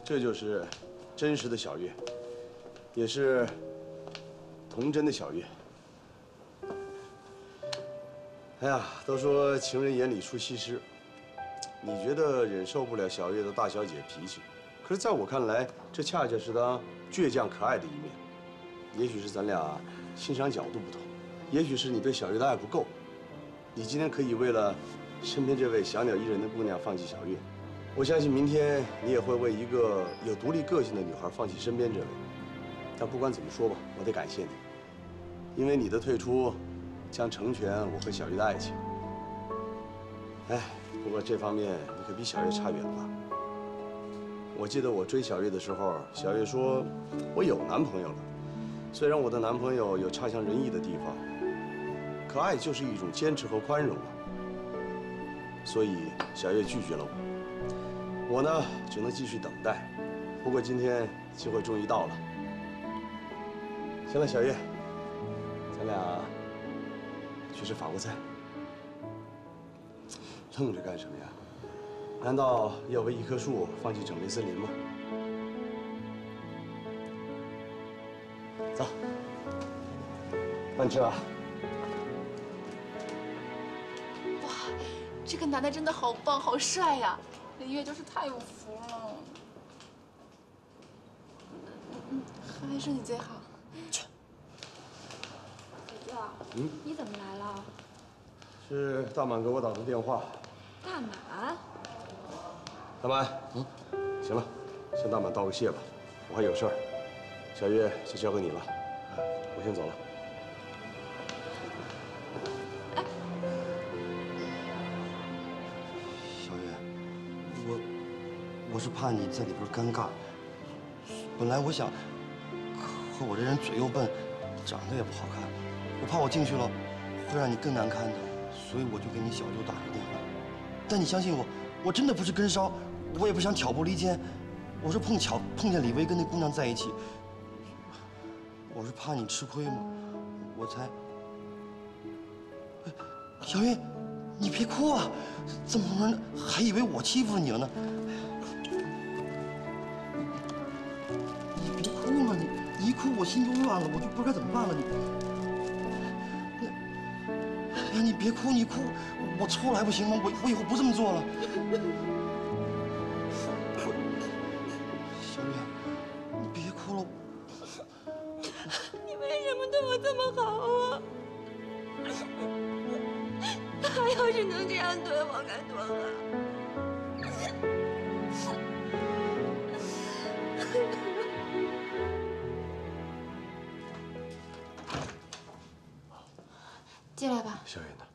这就是真实的小月，也是童真的小月。哎呀，都说情人眼里出西施，你觉得忍受不了小月的大小姐脾气，可是在我看来，这恰恰是她倔强可爱的一面。也许是咱俩欣赏角度不同，也许是你对小月的爱不够。你今天可以为了身边这位小鸟依人的姑娘放弃小月，我相信明天你也会为一个有独立个性的女孩放弃身边这位。但不管怎么说吧，我得感谢你，因为你的退出将成全我和小月的爱情。哎，不过这方面你可比小月差远了。我记得我追小月的时候，小月说我有男朋友了。虽然我的男朋友有差强人意的地方，可爱就是一种坚持和宽容啊。所以小月拒绝了我，我呢只能继续等待。不过今天机会终于到了。行了，小月，咱俩去吃法国菜。愣着干什么呀？难道要为一棵树放弃整片森林吗？走，饭吃啊。 哇，这个男的真的好棒，好帅呀！林月就是太有福了。还是你最好。 姐姐，你怎么来了？ 是大满给我打的电话。 大满？ 大满，行了，向大满道个谢吧，我还有事儿。小月就交给你了，我先走了。 哎， 小月，我是怕你在里边尴尬。本来我想，可我这人嘴又笨，长得也不好看，我怕我进去了会让你更难堪的，所以我就给你小舅打了个电话。但你相信我，我真的不是跟梢，我也不想挑拨离间，我是碰巧碰见李薇跟那姑娘在一起。我是怕你吃亏嘛，我才。小月，你别哭啊！怎么能还以为我欺负了你了呢？你别哭嘛，你一哭我心就乱了，我就不知道该怎么办了。哎呀，你别哭，你哭，我错了还不行吗？我以后不这么做了。小月，你别哭了。 你为什么对我这么好啊？他要是能这样对我，该多好！ 进来吧。 小月呢？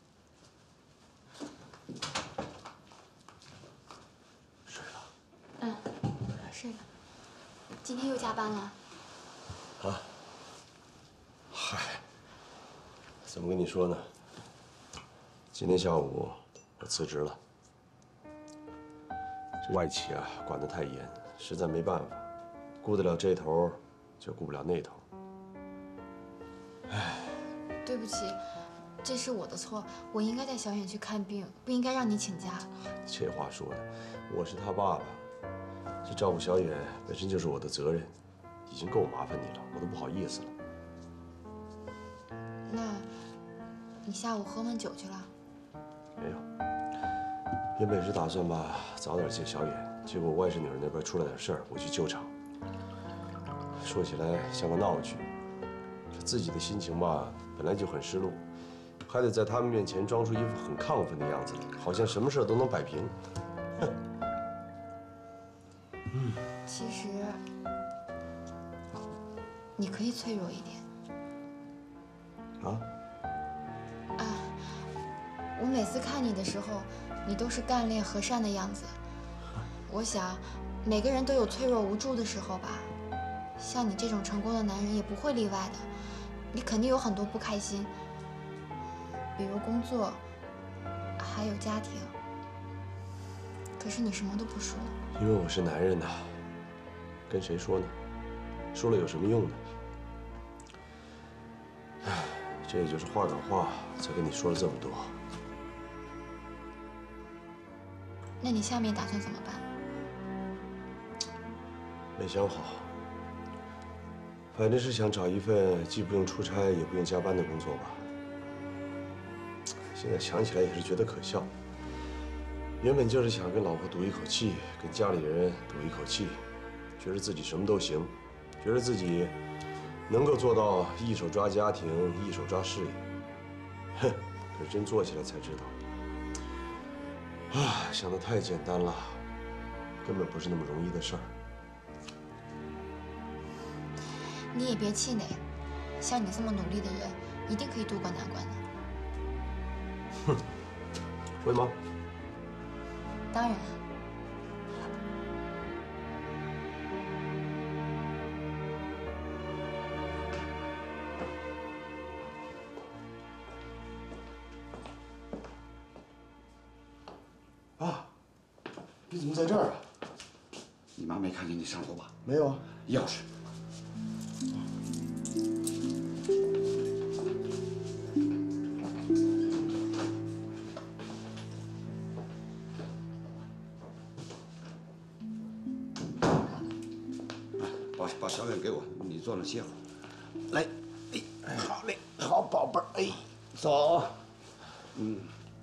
睡了。 嗯，睡了。今天又加班了？ 啊？嗨，怎么跟你说呢？今天下午我辞职了。这外企啊，管得太严，实在没办法，顾得了这头，就顾不了那头。唉， 对不起，这是我的错，我应该带小远去看病，不应该让你请假。 这话说的，我是他爸爸，这照顾小远本身就是我的责任，已经够麻烦你了，我都不好意思了。 那，你下午喝闷酒去了？ 没有，原本是打算吧早点接小远，结果外甥女儿那边出了点事儿，我去救场。说起来像个闹剧，这自己的心情吧本来就很失落，还得在他们面前装出一副很亢奋的样子来，好像什么事都能摆平。哼。 其实，你可以脆弱一点。 啊？ 我每次看你的时候，你都是干练和善的样子。我想，每个人都有脆弱无助的时候吧。像你这种成功的男人也不会例外的。你肯定有很多不开心，比如工作，还有家庭。可是你什么都不说。 因为我是男人呐，跟谁说呢？说了有什么用呢？唉，这也就是话赶话，才跟你说了这么多。 那你下面打算怎么办？ 没想好，反正是想找一份既不用出差也不用加班的工作吧。现在想起来也是觉得可笑。原本就是想跟老婆赌一口气，跟家里人赌一口气，觉得自己什么都行，觉得自己能够做到一手抓家庭，一手抓事业。哼，可是真做起来才知道，啊，想的太简单了，根本不是那么容易的事儿。 你也别气馁，像你这么努力的人，一定可以渡过难关的。 哼，会吗？ 当然。 啊，你怎么在这儿啊？ 你妈没看见你上楼吧？ 没有啊。 钥匙。把小远给我，你坐那歇会儿。来，哎，好嘞，好宝贝儿，哎，走。嗯。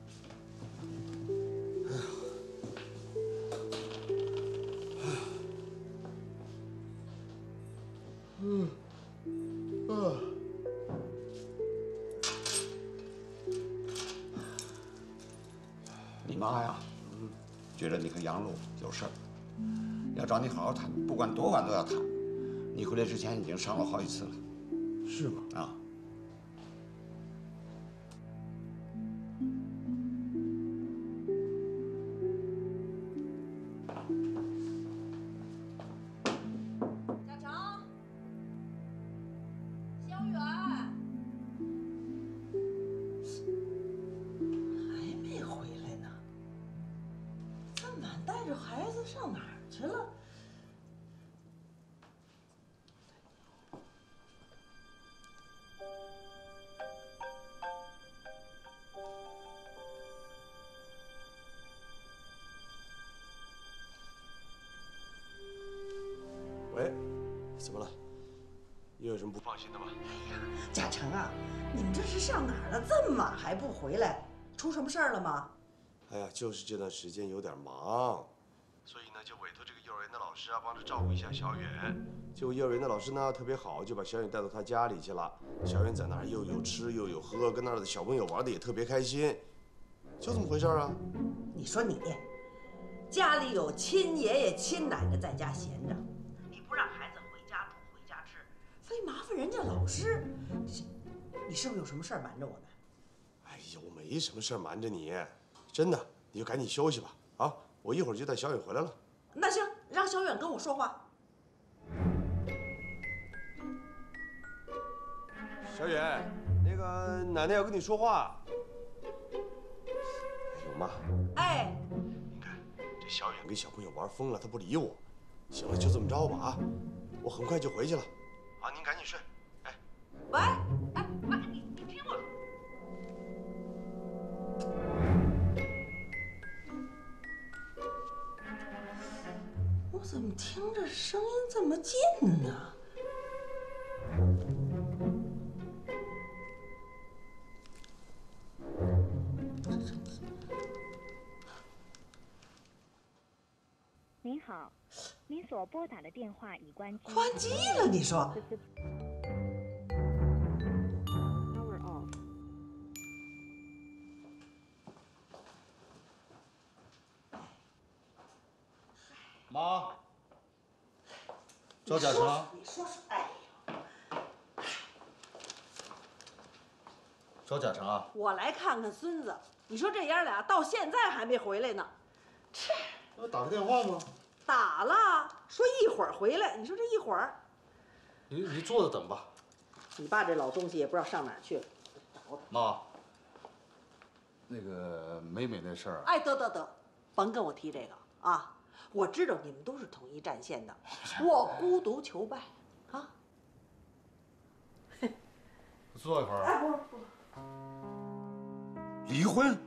你妈呀，觉得你和杨璐有事儿，要找你好好谈，不管多晚都要谈。你回来之前已经上楼好几次了。 是吗？ 啊。 小常，小远， 还没回来呢。这么晚带着孩子上哪儿去了？ 喂，怎么了？又有什么不放心的吗？ 嘉诚啊，你们这是上哪儿了？这么晚还不回来？出什么事儿了吗？ 哎呀，就是这段时间有点忙，所以呢就委托这个幼儿园的老师啊帮着照顾一下小远。结果幼儿园的老师呢特别好，就把小远带到他家里去了。小远在那儿又有吃又有喝，跟那儿的小朋友玩的也特别开心，就这么回事啊。 你说你，家里有亲爷爷亲奶奶在家闲着，你不让孩子回家住回家吃，非麻烦人家老师，你是不是有什么事儿瞒着我们？ 哎呦，没什么事儿瞒着你，真的，你就赶紧休息吧。啊，我一会儿就带小远回来了。 那行，让小远跟我说话。 小远，那个奶奶要跟你说话。哎呦妈！ 哎， 你看这小远跟小朋友玩疯了，他不理我。行了，就这么着吧啊，我很快就回去了。啊，您赶紧睡。哎， 喂，哎喂，你听我说。我怎么听着声音这么近呢？ 您好，您所拨打的电话已关机。 关机了，你说 ？Power off。 妈，赵嘉诚， 你说，哎呦， 赵嘉诚啊， 我来看看孙子。你说这爷俩到现在还没回来呢， 那打个电话吗？ 打了，说一会儿回来。你说这一会儿， 你坐着等吧。 你爸这老东西也不知道上哪儿去了。 妈，那个美美那事儿， 哎，得，甭跟我提这个啊！我知道你们都是统一战线的，我孤独求败啊！ 坐一会儿。 哎，不是， 离婚？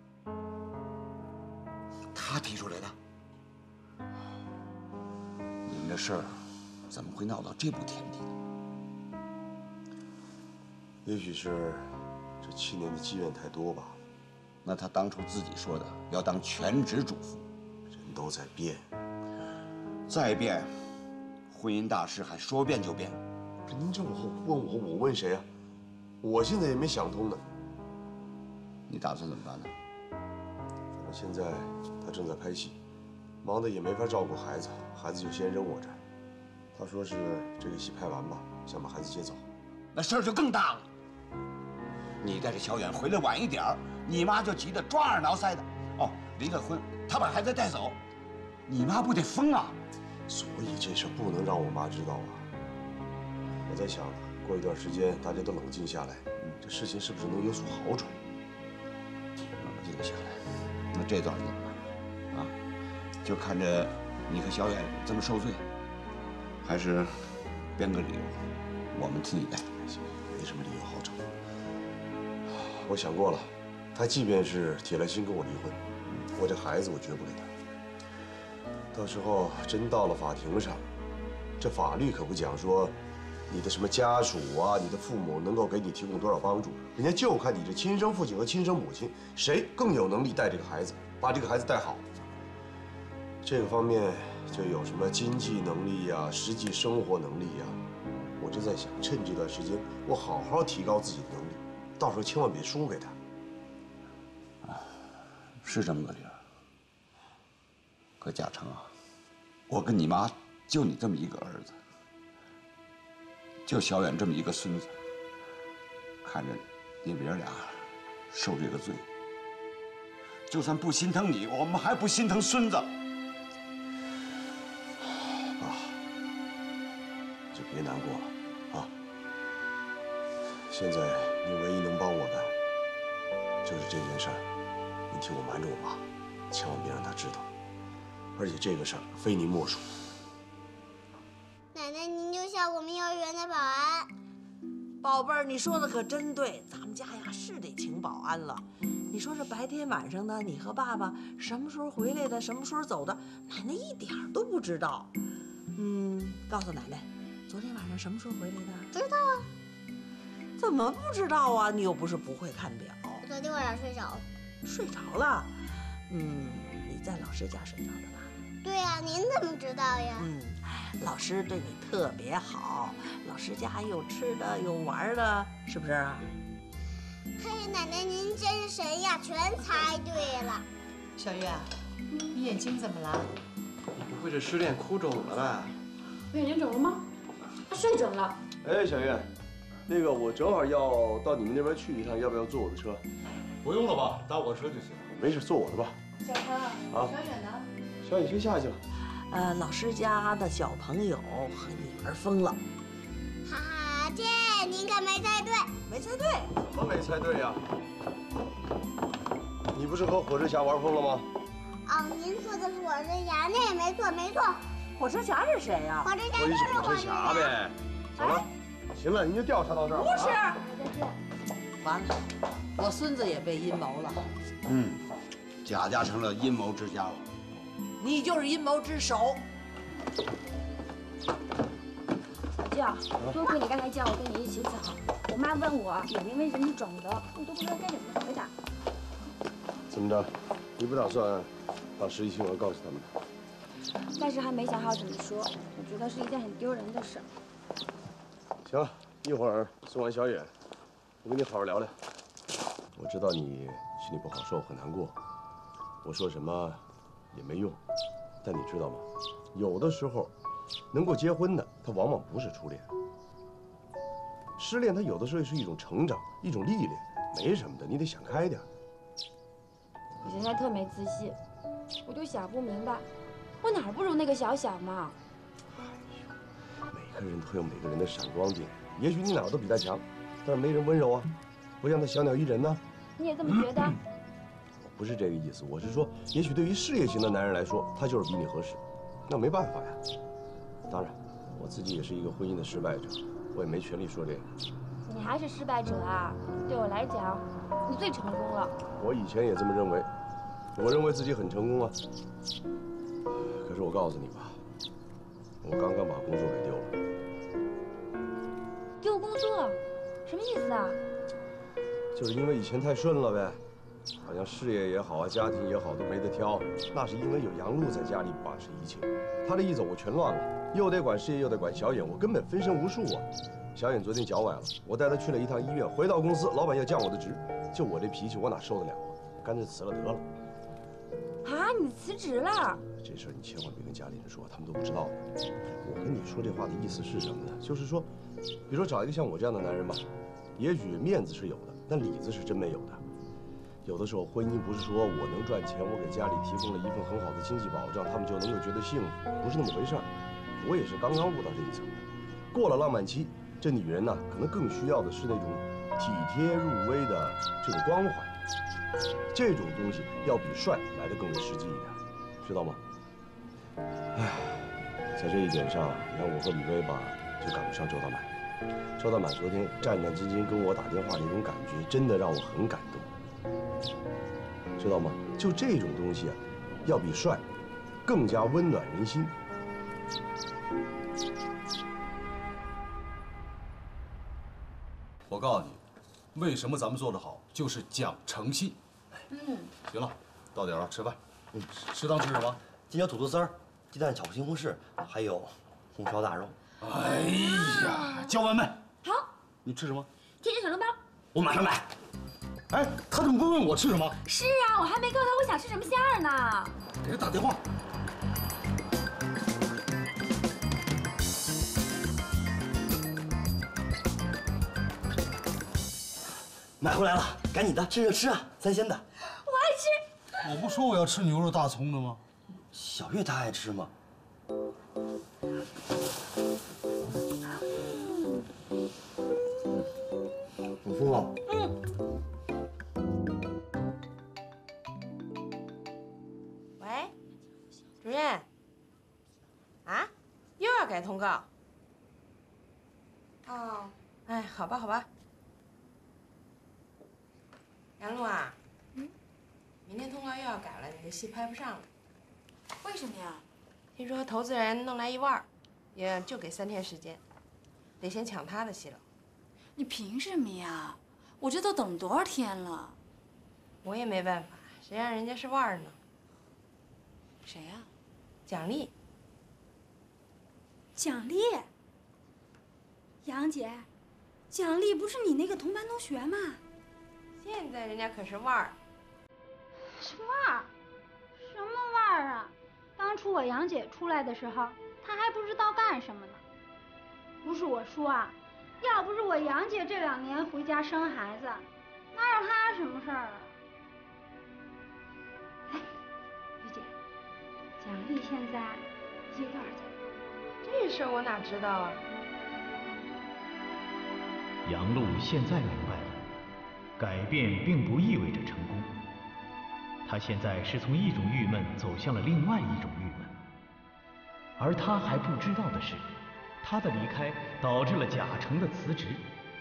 他提出来的？ 这事儿怎么会闹到这步田地呢？ 也许是这7年的积怨太多吧。 那他当初自己说的要当全职主妇， 人都在变， 再变，婚姻大事还说变就变。 这您这么问我，我问谁啊？我现在也没想通呢。 你打算怎么办呢？ 反正现在他正在拍戏，忙得也没法照顾孩子，孩子就先扔我这儿。他说是这个戏拍完吧，想把孩子接走。 那事儿就更大了。你带着小远回来晚一点儿，你妈就急得抓耳挠腮的。哦，离了婚，他把孩子带走，你妈不得疯啊？ 所以这事不能让我妈知道啊。我在想，过一段时间大家都冷静下来，这事情是不是能有所好转？ 冷静下来，那这段怎么办？啊，就看着你和小远这么受罪，还是编个理由，我们替你带。 没什么理由好找。我想过了，他即便是铁了心跟我离婚，我这孩子我绝不给他。到时候真到了法庭上，这法律可不讲说，你的什么家属啊，你的父母能够给你提供多少帮助，人家就看你这亲生父亲和亲生母亲谁更有能力带这个孩子，把这个孩子带好。这个方面就有什么经济能力呀、实际生活能力呀。我就在想，趁这段时间，我好好提高自己的能力，到时候千万别输给他。 是这么个理儿。可嘉诚啊，我跟你妈就你这么一个儿子，就小远这么一个孙子，看着你们爷俩受这个罪，就算不心疼你，我们还不心疼孙子。 爸，就别难过了啊！现在你唯一能帮我的就是这件事儿，你替我瞒着我妈，千万别让她知道。而且这个事儿非你莫属。 奶奶，您就像我们幼儿园的保安。 宝贝儿，你说的可真对，咱们家呀是得请保安了。你说这白天晚上的，你和爸爸什么时候回来的，什么时候走的，奶奶一点儿都不知道。告诉奶奶，昨天晚上什么时候回来的？ 知道啊。 怎么不知道啊？你又不是不会看表。 我昨天晚上睡着了。 睡着了？你在老师家睡着的吧？ 对呀，您怎么知道呀？ 老师对你特别好，老师家有吃的有玩的，是不是啊？ 嘿，奶奶您真是神呀，全猜对了。 小月，你眼睛怎么了？ 你不会是失恋哭肿了吧？ 我眼睛肿了吗？睡肿了。 哎，小月，那个我正好要到你们那边去一趟，要不要坐我的车？ 不用了吧，搭我车就行。 没事，坐我的吧。 小康， 啊， 小远呢？ 小远先下去了。 老师家的小朋友和你玩疯了。 哈哈，这您可没猜对。 没猜对？ 怎么没猜对呀？你不是和火车侠玩疯了吗？ 哦，您说的是火车侠，那也没错，没错。 火车侠是谁呀？ 火车侠就是火车侠呗。走了，行了，您就调查到这儿。 不是。 再见。 完了，我孙子也被阴谋了。 贾家成了阴谋之家了。 你就是阴谋之首。 老舅，多亏你刚才叫我跟你一起走。我妈问我眼睛为什么肿的，我都不知道该怎么回答。 怎么着？你不打算把实际情况告诉他们的？ 但是还没想好怎么说，我觉得是一件很丢人的事。 行了，一会儿送完小远，我跟你好好聊聊。我知道你心里不好受，很难过。我说什么也没用，但你知道吗？有的时候，能够结婚的，他往往不是初恋。失恋，它有的时候是一种成长，一种历练，没什么的，你得想开点。 我现在特没自信，我就想不明白，我哪儿不如那个小小嘛？ 每个人都有每个人的闪光点，也许你哪儿都比他强，但是没人温柔啊，不像他小鸟依人呢。 你也这么觉得？ 不是这个意思，我是说，也许对于事业型的男人来说，他就是比你合适，那没办法呀。当然，我自己也是一个婚姻的失败者，我也没权利说这个。 你还是失败者啊？对我来讲，你最成功了。 我以前也这么认为，我认为自己很成功啊。可是我告诉你吧， 我刚刚把工作给丢了。 丢工作？什么意思啊？ 就是因为以前太顺了呗，好像事业也好啊，家庭也好都没得挑。那是因为有杨璐在家里把持一切，她的一走我全乱了，又得管事业又得管小眼，我根本分身无术啊。小眼昨天脚崴了，我带她去了一趟医院，回到公司，老板要降我的职，就我这脾气，我哪受得了啊？干脆辞了得了。 啊，你辞职了？ 这事儿你千万别跟家里人说，他们都不知道的。我跟你说这话的意思是什么呢？就是说，比如说找一个像我这样的男人吧，也许面子是有的，但里子是真没有的。有的时候婚姻不是说我能赚钱，我给家里提供了一份很好的经济保障，他们就能够觉得幸福，不是那么回事儿。我也是刚刚悟到这一层，过了浪漫期，这女人呢，可能更需要的是那种体贴入微的这种关怀。这种东西要比帅来得更为实际一点，知道吗？唉，在这一点上，你看我和李薇吧，就赶不上周大满。周大满昨天战战兢兢跟我打电话那种感觉，真的让我很感动，知道吗？就这种东西啊，要比帅更加温暖人心。 我告诉你，为什么咱们做得好，就是讲诚信。行了，到点了，吃饭。适当吃什么？ 今天土豆丝儿、鸡蛋炒西红柿，还有红烧大肉。 哎呀，叫外卖。 好。 你吃什么？ 天津小笼包。 我马上来。哎，他怎么不问我吃什么？ 是啊，我还没告诉他我想吃什么馅儿呢。 给他打电话。 买回来了，赶紧的，趁热吃啊，三鲜的。 我爱吃。 我不说我要吃牛肉大葱的吗？ 小月她爱吃吗？你说吗？ 喂，主任。啊，又要改通告？哦，哎，好吧，好吧。杨璐啊，明天通告又要改了，你这戏拍不上了。 为什么呀？ 听说投资人弄来1万，也就给3天时间，得先抢他的戏了。 你凭什么呀？我这都等多少天了？ 我也没办法，谁让人家是腕呢？ 谁呀？ 蒋丽。 蒋丽。杨姐，蒋丽不是你那个同班同学吗？ 现在人家可是腕儿。 是腕儿？什么腕儿啊？当初我杨姐出来的时候，她还不知道干什么呢。不是我说啊，要不是我杨姐这2年回家生孩子，哪有她什么事儿啊？哎，于姐，蒋丽现在接多少钱？ 这事我哪知道啊？ 杨璐现在明白了，改变并不意味着成功。她现在是从一种郁闷走向了另外一种郁闷，而她还不知道的是，她的离开导致了贾成的辞职。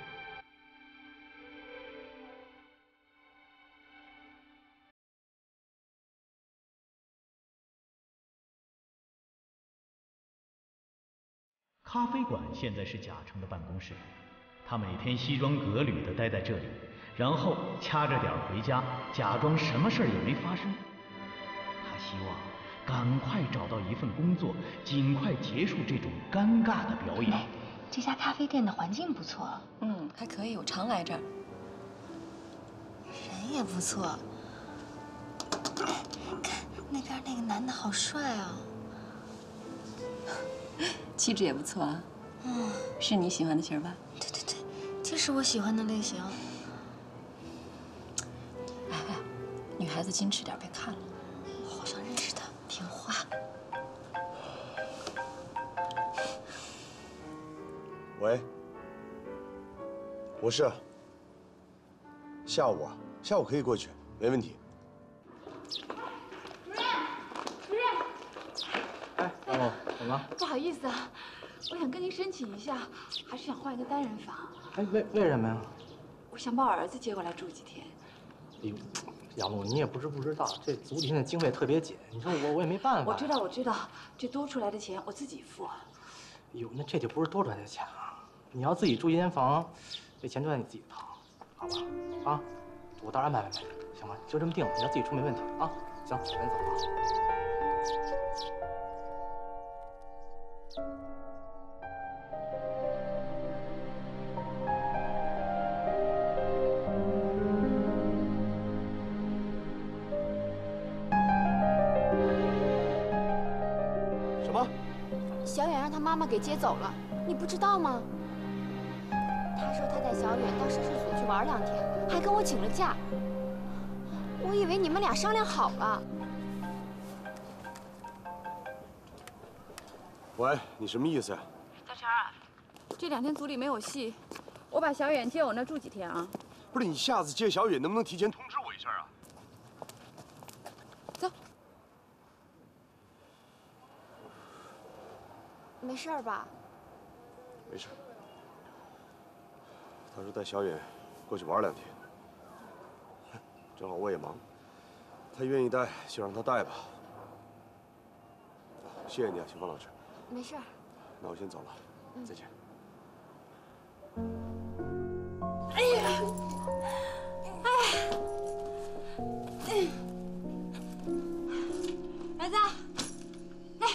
咖啡馆现在是贾成的办公室，他每天西装革履地待在这里，然后掐着点回家，假装什么事儿也没发生。他希望赶快找到一份工作，尽快结束这种尴尬的表演。 哎，这家咖啡店的环境不错。 还可以，我常来这儿。 人也不错。看那边那个男的好帅啊！ 气质也不错啊。是你喜欢的型吧？ 对对对，这是我喜欢的类型。 哎，女孩子矜持点，别看了。 我好像认识他，听话。 喂，我是。下午啊，下午可以过去，没问题。 主任。 哎，杨璐，怎么了？ 不好意思啊，我想跟您申请一下，还是想换一个单人房。 哎，为什么呀？ 我想把我儿子接过来住几天。 哎呦，杨璐，你也不知道，这组里现在经费特别紧，你说我也没办法。 我知道，这多出来的钱我自己付。 哟，那这就不是多赚的钱啊！你要自己住一间房，这钱就在你自己掏，好吧？啊，我到时候安排安排，行吗？就这么定了，你要自己出没问题啊。行，赶紧走啊。 小远让他妈妈给接走了，你不知道吗？他说他带小远到摄制组去玩2天，还跟我请了假。我以为你们俩商量好了。 喂，你什么意思呀？ 大全啊，这2天组里没有戏，我把小远接我那住几天啊。 不是你下次接小远能不能提前通知我一下啊？ 没事吧？ 没事。他说带小远过去玩2天，正好我也忙，他愿意带就让他带吧。谢谢你啊，秦芳老师。 没事。 那我先走了，再见。 哎呀，儿子，来。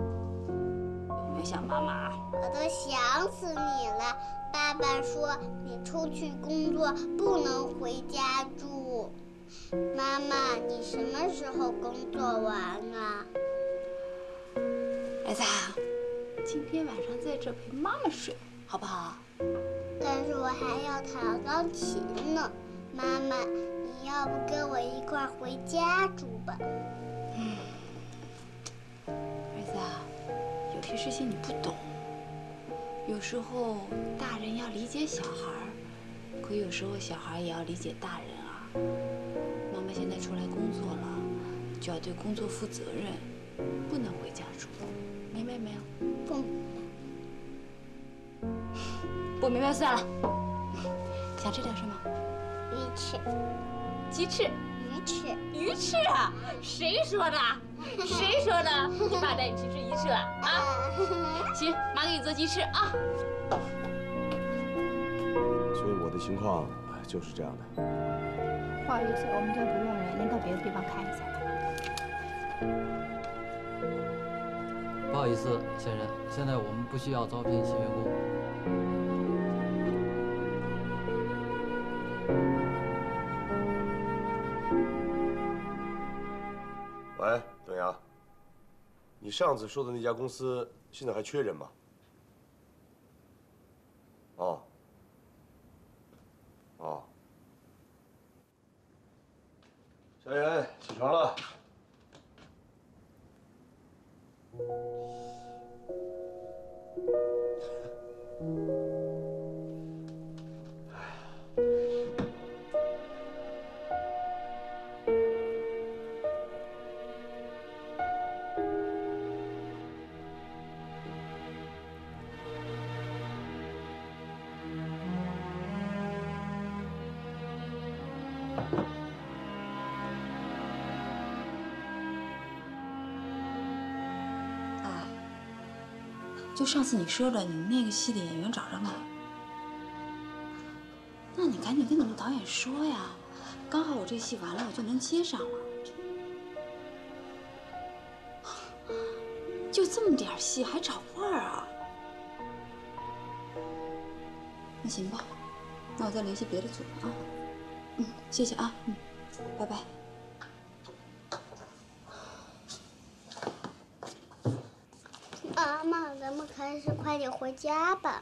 想妈妈， 我都想死你了。爸爸说你出去工作不能回家住。妈妈，你什么时候工作完啊？ 儿子，今天晚上在这陪妈妈睡，好不好？ 但是我还要弹钢琴呢。妈妈，你要不跟我一块回家住吧？ 儿子啊。 有些事情你不懂，有时候大人要理解小孩，可有时候小孩也要理解大人啊。妈妈现在出来工作了，就要对工作负责任，不能回家住，明白没有？ 不， 不明白算了。想吃点什么？ 鱼翅、 鸡翅、 鱼翅、 鱼翅啊！谁说的？ 谁说的？你爸带你去吃鱼翅了啊？行，妈给你做鸡翅啊。 所以我的情况就是这样的。 不好意思，我们这不用人，您到别的地方看一下吧。 不好意思，先生，现在我们不需要招聘新员工。 喂，董阳，你上次说的那家公司现在还缺人吗？哦。哦。小远，起床了。 就上次你说的，你那个戏的演员找着没？那你赶紧跟你们导演说呀，刚好我这戏完了，我就能接上了。就这么点戏还找腕儿啊？那行吧，那我再联系别的组了啊。谢谢啊，拜拜。 妈妈，咱们还是快点回家吧。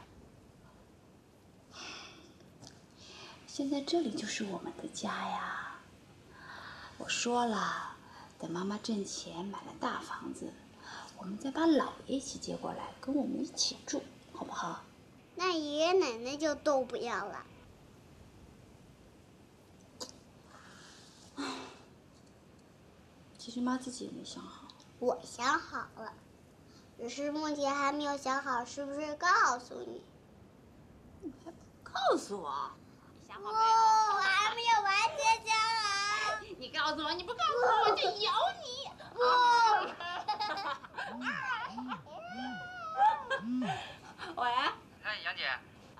现在这里就是我们的家呀。我说了，等妈妈挣钱买了大房子，我们再把姥爷一起接过来，跟我们一起住，好不好？ 那爷爷奶奶就都不要了。 其实妈自己也没想好。 我想好了。 只是目前还没有想好是不是告诉你。 你还不告诉我？你想好没有？ 我还没有完全想好。 你告诉我，你不告诉我，我就咬你！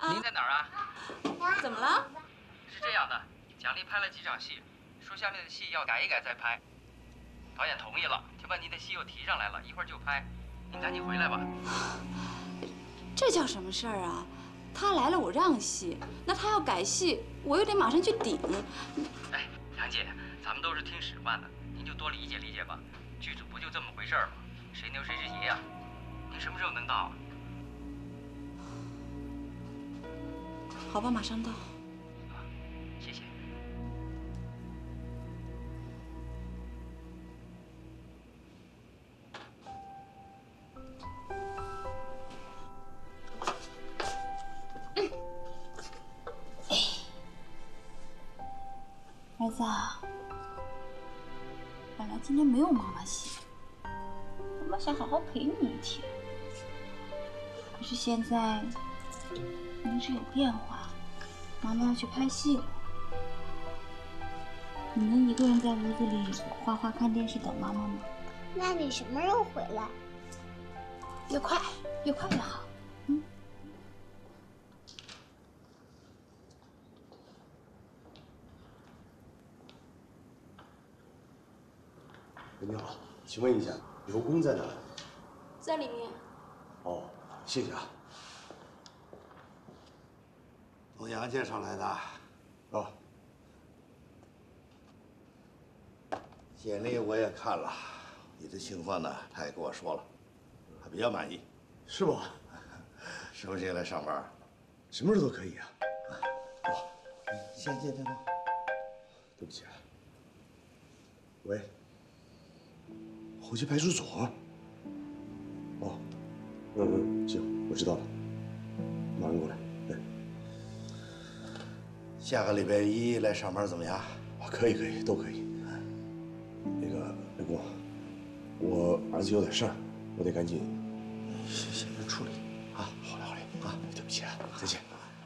您在哪儿啊？ 怎么了？ 是这样的，蒋丽拍了几场戏，说下面的戏要改一改再拍。导演同意了，就把您的戏又提上来了，一会儿就拍。您赶紧回来吧。 这叫什么事儿啊？他来了我让戏，那他要改戏，我又得马上去顶。 哎，杨姐，咱们都是听使唤的，您就多理解理解吧。剧组不就这么回事儿吗？谁牛谁是爷呀？您什么时候能到啊？ 好吧，马上到。 谢谢。 儿子啊，本来今天没有妈妈戏，妈妈想好好陪你一天。可是现在您是有变化，妈妈要去拍戏了。你能一个人在屋子里画画、看电视等妈妈吗？ 那你什么时候回来？ 越快越好。 你好，请问一下，刘工在哪？ 在里面。 哦，谢谢啊。 从杨介绍来的。 哦。 简历我也看了，你的情况呢，他也跟我说了，他比较满意。 是吗？ 什么时间来上班？ 什么时候都可以啊。 哦，先接电话。 对不起啊。喂。后街派出所。哦，行，我知道了，马上过来。哎， 下个礼拜一来上班怎么样？ 啊，可以，都可以。那个刘工，我儿子有点事儿，我得赶紧先处理啊。好嘞啊，对不起啊，再见。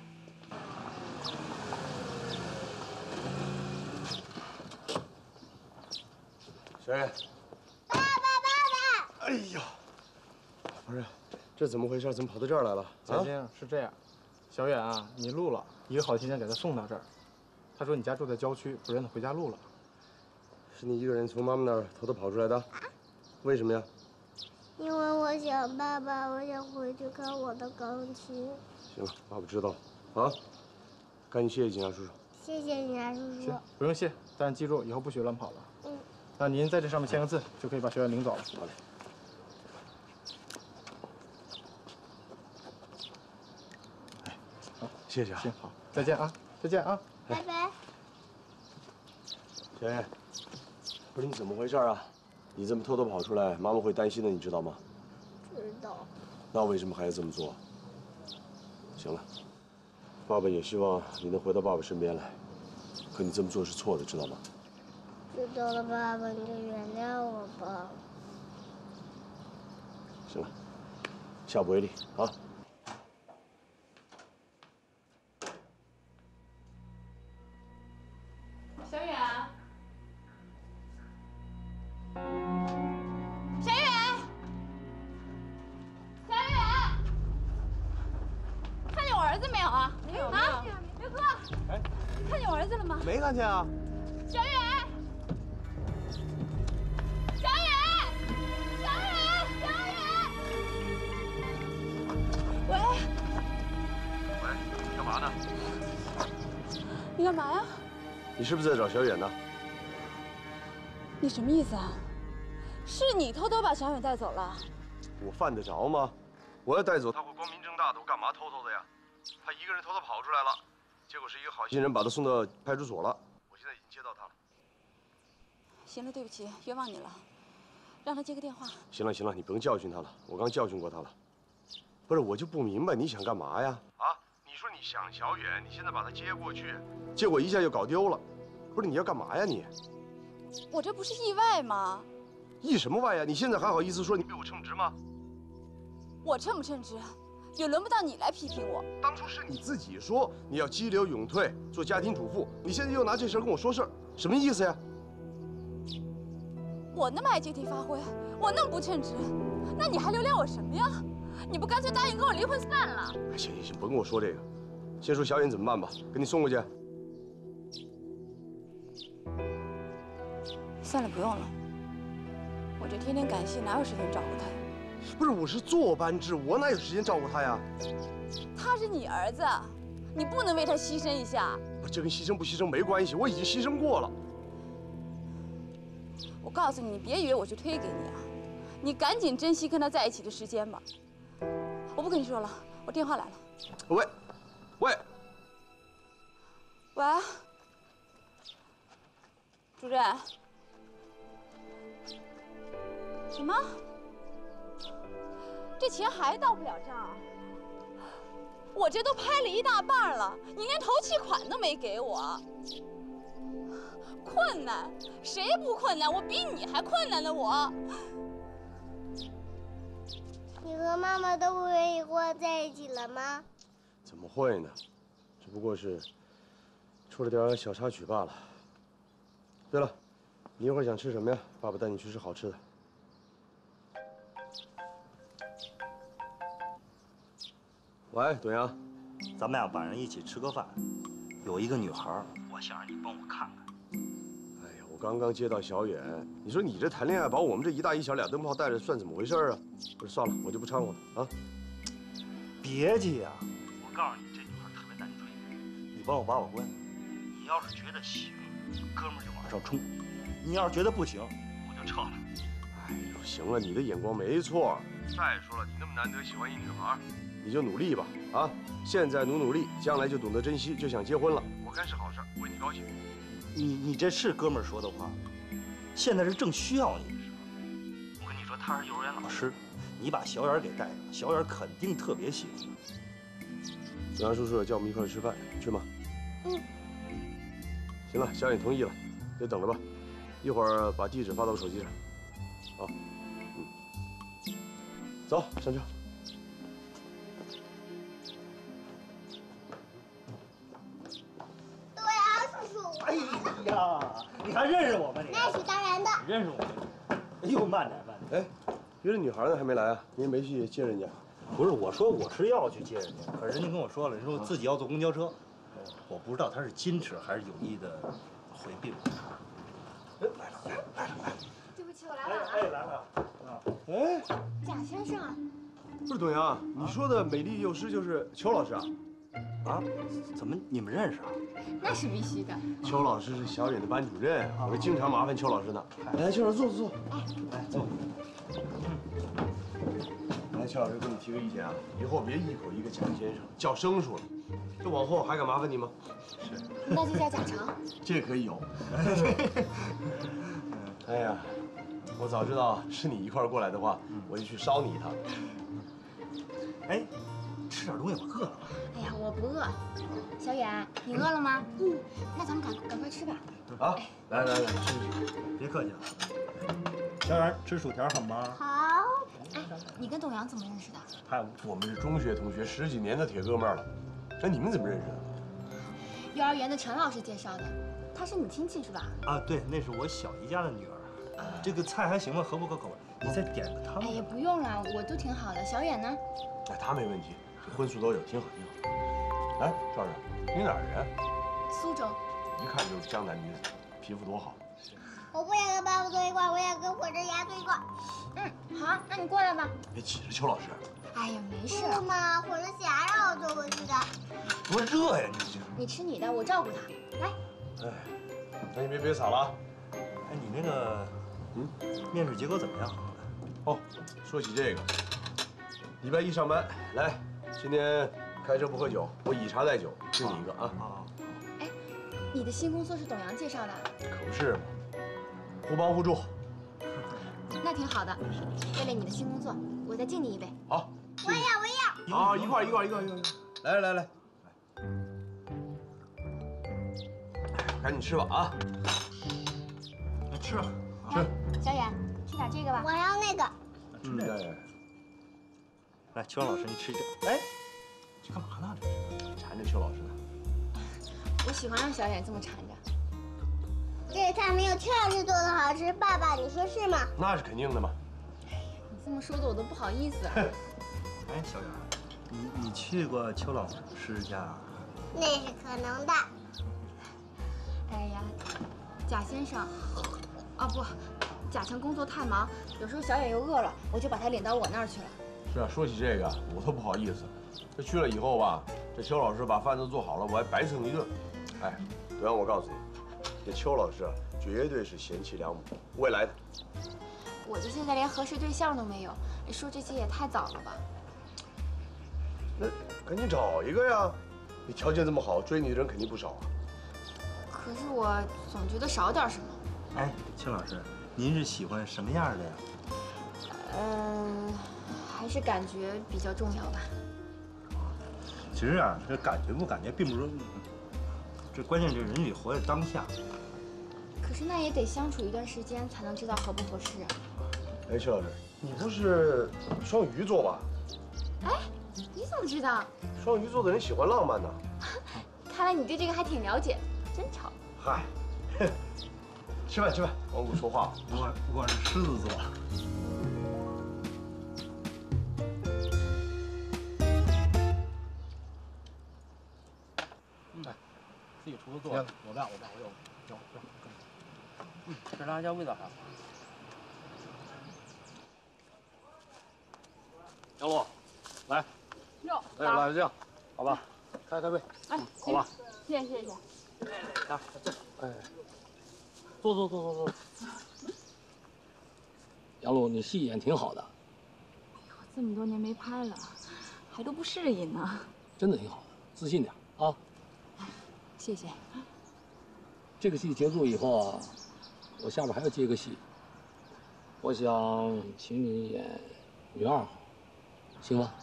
小月。哎呀，不是，这怎么回事？怎么跑到这儿来了？ 先生是这样，小远啊，你录了，一个好心人给他送到这儿。他说你家住在郊区，不让他回家录了。 是你一个人从妈妈那儿偷偷跑出来的？为什么呀？ 因为我想爸爸，我想回去看我的钢琴。 行了，爸爸知道了。啊，赶紧谢谢警察叔叔。 谢谢警察叔叔。 行，不用谢，但是记住以后不许乱跑了。 嗯。 那您在这上面签个字，就可以把小远领走了。 好嘞。 好， 谢谢啊。 行，好，再见啊，再见啊。 拜拜。 小燕，不是你怎么回事啊？你这么偷偷跑出来，妈妈会担心的，你知道吗？ 知道。 那为什么还要这么做？行了，爸爸也希望你能回到爸爸身边来，可你这么做是错的，知道吗？ 知道了，爸爸，你就原谅我吧。 行了，下不为例啊。 小远，小远，小远，看见我儿子没有啊？没有啊，刘哥， 哎， 你看见我儿子了吗？ 没看见啊。 小远，小远，小远，小远，喂， 你干嘛呢？ 你干嘛呀？ 你是不是在找小远呢？ 你什么意思啊？是你偷偷把小远带走了？ 我犯得着吗？我要带走他会光明正大的，我干嘛偷偷的呀？他一个人偷偷跑出来了，结果是一个好心人把他送到派出所了。我现在已经接到他了。 行了，对不起，冤枉你了，让他接个电话。 行了，你不用教训他了，我刚教训过他了。不是，我就不明白你想干嘛呀？啊，你说你想小远，你现在把他接过去，结果一下就搞丢了。不是，你要干嘛呀你？ 我这不是意外吗？ 意什么外呀？你现在还好意思说你比我称职吗？ 我称不称职，也轮不到你来批评我。 当初是你自己说你要激流勇退，做家庭主妇，你现在又拿这事跟我说事儿，什么意思呀？ 我那么爱借题发挥，我那么不称职，那你还留恋我什么呀？你不干脆答应跟我离婚算了？ 行，甭跟我说这个。 先说小远怎么办吧，给你送过去。 算了，不用了。我这天天赶戏，哪有时间照顾他呀？ 不是，我是坐班制，我哪有时间照顾他呀？ 他是你儿子，你不能为他牺牲一下。 这跟牺牲不牺牲没关系，我已经牺牲过了。 我告诉你，你别以为我去推给你啊，你赶紧珍惜跟他在一起的时间吧。我不跟你说了，我电话来了。 喂，喂， 喂，主任。什么？这钱还到不了账？我这都拍了一大半了，你连头期款都没给我。困难？谁不困难？我比你还困难呢，我。 你和妈妈都不愿意和我在一起了吗？ 怎么会呢？只不过是出了点小插曲罢了。对了，你一会儿想吃什么呀？爸爸带你去吃好吃的。喂，董阳， 咱们俩晚上一起吃个饭。有一个女孩，我想让你帮我看看。 哎呀，我刚刚接到小远，你说你这谈恋爱把我们这一大一小俩灯泡带着，算怎么回事啊？不是，算了，我就不掺和了啊。 别急呀，我告诉你，这女孩特别难追，你帮我把关。你要是觉得行，哥们儿就往上冲；你要是觉得不行，我就撤了。 哎呦，行了，你的眼光没错。再说了，你那么难得喜欢一女孩，你就努力吧啊！现在努力，将来就懂得珍惜，就想结婚了。我看是好事，为你高兴。 你这是哥们儿说的话，现在是正需要你的时候。我跟你说，他是幼儿园老师，你把小远给带上，小远肯定特别喜欢。 董阳叔叔叫我们一块儿吃饭，去吗？ 嗯。 行了，小远同意了，就等着吧。一会儿把地址发到我手机上。好，走，上车。 董阳叔叔， 哎呀，你还认识我吗你？ 那是当然的。 你认识我？哎呦，慢点慢点。 哎，约的女孩呢还没来啊？您没去接人家？ 不是，我说我是要去接人家，可是人家跟我说了，人说自己要坐公交车，我不知道他是矜持还是有意的回避我。来了。 对不起，我来晚了。 哎，来了。 哎， 贾先生啊。 不是董阳，你说的美丽幼师就是邱老师啊？ 啊？怎么你们认识啊？ 那是必须的。 邱老师是小远的班主任，我经常麻烦邱老师呢。来，邱老师坐。 来坐。 来，邱老师给你提个意见啊，以后别一口一个贾先生，叫生疏了。这往后还敢麻烦你吗？ 是。那就叫贾成。 这可以有。哎呀，我早知道是你一块儿过来的话，我就去捎你一趟。 哎，吃点东西，我饿了。 哎呀，我不饿。小远，你饿了吗？嗯。那咱们赶快吃吧。 好，来，吃。 别客气了。小远，吃薯条好吗？ 好。 哎，你跟董阳怎么认识的？ 我们是中学同学，10几年的铁哥们儿了。那你们怎么认识的？ 幼儿园的陈老师介绍的，她是你亲戚是吧？ 啊，对，那是我小姨家的女儿。这个菜还行吧，合不合口味？你再点个汤。 哎呀，不用了，我都挺好的。小远呢？ 哎，他没问题，这荤素都有，挺好。哎，少少，你哪儿人？ 苏州。 一看就是江南女子，皮肤多好。 我不想跟爸爸坐一块，我想跟火车牙坐一块。 嗯，好，那你过来吧。 别挤着邱老师。 哎呀，没事。 不嘛，火车侠让我坐回去的。 多热呀，你这。 你吃你的，我照顾他。来。 哎，那你别洒了啊。 哎，你那个，面试结果怎么样？ 哦，说起这个，礼拜一上班，来，今天开车不喝酒，我以茶代酒，敬你一个啊。 哎，你的新工作是董阳介绍的？ 可不是嘛，互帮互助。 那挺好的。为了你的新工作，我再敬你一杯。 好。 我也要。 好，一块。来，赶紧吃吧啊！ 吃。 小远，吃点这个吧。 我要那个。 来，邱老师，你吃这。哎，这干嘛呢？这是缠着邱老师呢。 我喜欢让小远这么缠着。 这个菜没有邱老师做的好吃，爸爸，你说是吗？ 那是肯定的嘛。 你这么说的我都不好意思。 哎，小远，你去过邱老师家？ 那是可能的。 哎呀，贾先生，哦不，贾成工作太忙，有时候小野又饿了，我就把他领到我那儿去了。 是啊，说起这个，我都不好意思。这去了以后吧，这邱老师把饭都做好了，我还白蹭一顿。哎，对了，我告诉你，这邱老师啊，绝对是贤妻良母，未来的。 我这现在连合适对象都没有，你说这些也太早了吧？ 那赶紧找一个呀！你条件这么好，追你的人肯定不少啊。 可是我总觉得少点什么。 哎，邱老师，您是喜欢什么样的呀？ 还是感觉比较重要吧。 其实啊，这感觉不感觉并不是，这关键就是人得活在当下。 可是那也得相处一段时间才能知道合不合适啊。 哎，邱老师，你不是双鱼座吧？ 哎，你怎么知道？ 双鱼座的人喜欢浪漫呢。 看来你对这个还挺了解，真巧。 嗨，吃饭吃饭，光顾说话。 我是狮子座。 自己厨子做的，我要。这辣椒味道还好。杨璐，来，来点辣椒酱，好吧？开胃，好吧？ 谢谢。 来，这，哎，坐。杨璐，你戏演挺好的。 我这么多年没拍了，还都不适应呢。 真的挺好的，自信点啊。 谢谢。 这个戏结束以后啊，我下边还要接个戏，我想请你演女二号，行吗？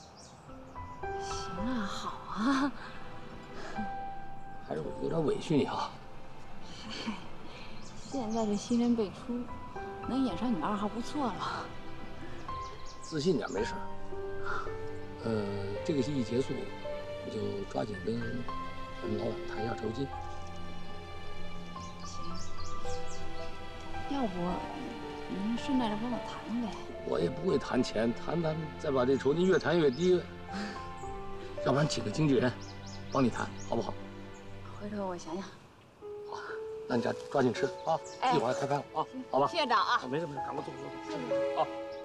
行啊，好啊。 还是我有点委屈你啊。 嗨，现在这新人辈出，能演上女二号不错了。 自信点，没事。这个戏一结束，你就抓紧跟我们老板谈一下酬金。 行，要不您顺带着帮我谈呗？ 我也不会谈钱，谈再把这酬金越谈越低。要不然请个经纪人帮你谈，好不好？ 回头我想想。 好，那你抓紧吃啊，一会儿开拍了啊，好吧？ 谢谢长啊。 没事，赶快坐。啊。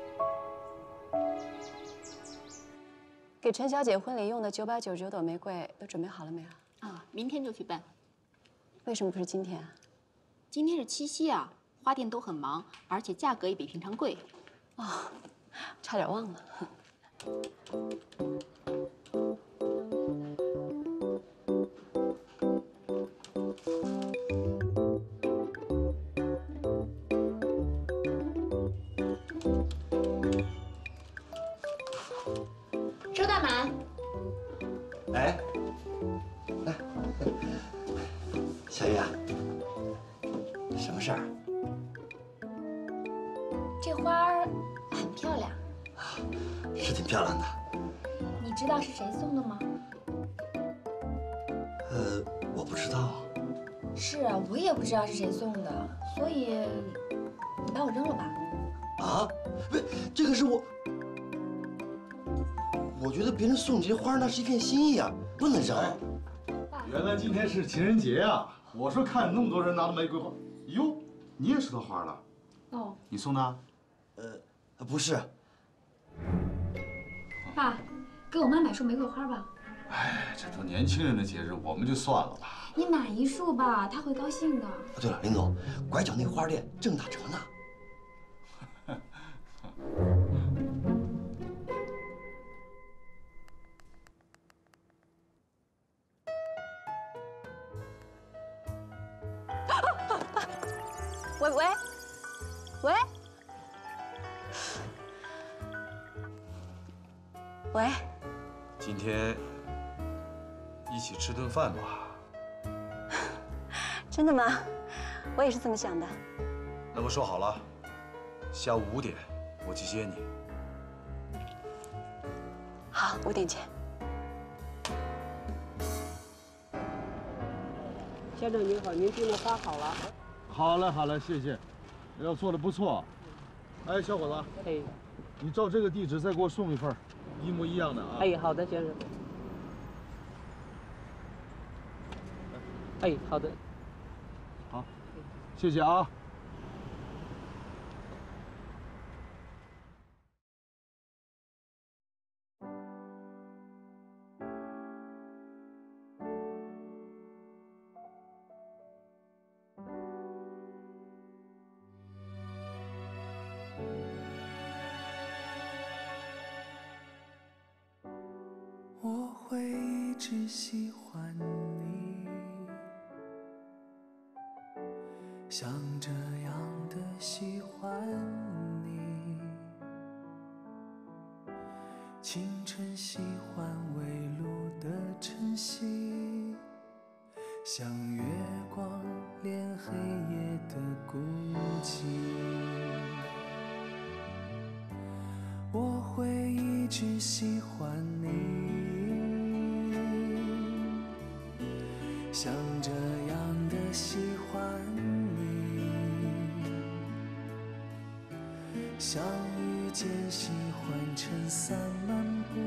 给陈小姐婚礼用的999朵玫瑰都准备好了没有？ 啊，明天就去办。 为什么不是今天啊？ 今天是七夕啊，花店都很忙，而且价格也比平常贵。 哦，差点忘了。 周大满， 哎，来，小月，什么事儿？ 这花儿很漂亮， 是挺漂亮的。 你知道是谁送的吗？ 我不知道。 是啊，我也不知道是谁送的，所以你把我扔了吧。 啊？不，这个是我。我觉得别人送你这花，那是一片心意啊，不能扔。 原来今天是情人节啊！我说看那么多人拿着玫瑰花，哟，你也收到花了？ 哦， 你送的？ 不是。 爸，给我妈买束玫瑰花吧。 哎，这都年轻人的节日，我们就算了吧。 你买一束吧，她会高兴的。 对了，林总，拐角那个花店正打折呢。 喂， 今天一起吃顿饭吧。 真的吗？我也是这么想的。 那么说好了，下午5点我去接你。 好，5点前。 先生您好，您订的花好了。 好了，谢谢。要做的不错。哎，小伙子， 哎， 你照这个地址再给我送一份，一模一样的啊。 哎，好的，先生。 哎，好的。 好，谢谢啊。 我会一直喜欢你，像这样的喜欢你。清晨喜欢微露的晨曦，像月光恋黑夜的孤寂。我会一直喜欢你，像这样的喜欢你，像遇见喜欢撑伞漫步，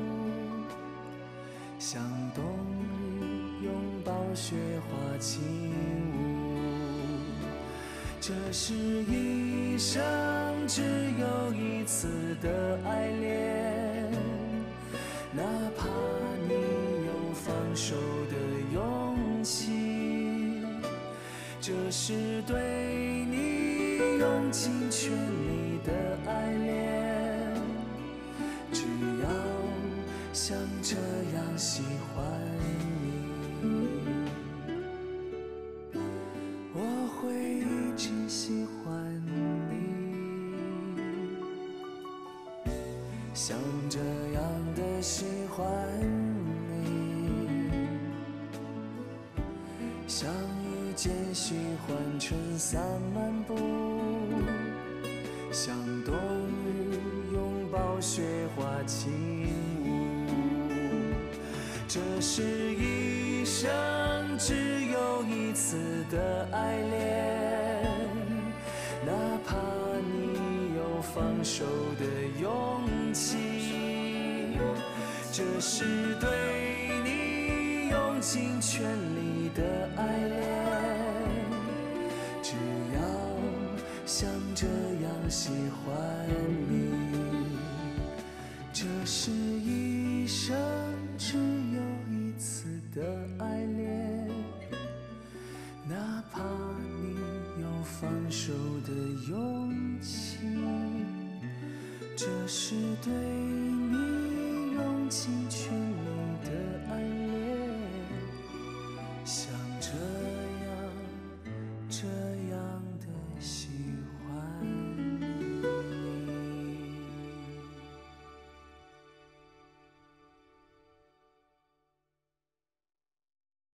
像冬日拥抱雪花轻舞。这是一生只有一次的爱恋，哪怕你有放手的勇气，这是对你用尽全力的爱恋。只要像这样喜欢你，我会一直喜欢你，像这样的喜欢你，像遇见喜欢春伞漫步，像冬日拥抱雪花轻舞。这是一生只有一次的爱恋，哪怕你有放手的勇气，这是对你用尽全力的爱恋。只要像这样喜欢你，这是一生只有一次的爱恋，哪怕你有放手的勇气，这是对你用尽全力